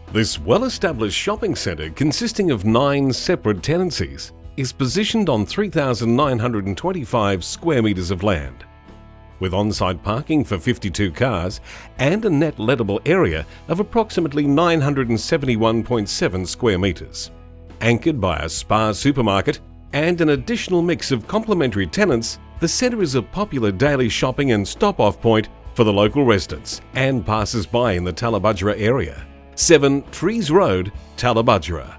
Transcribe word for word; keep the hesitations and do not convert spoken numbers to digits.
This well-established shopping centre, consisting of nine separate tenancies, is positioned on three thousand nine hundred twenty-five square metres of land, with on-site parking for fifty-two cars and a net lettable area of approximately nine hundred seventy-one point seven square metres. Anchored by a spa supermarket and an additional mix of complementary tenants, the centre is a popular daily shopping and stop-off point for the local residents and passers-by in the Tallebudgera area. seven Trees Road, Tallebudgera.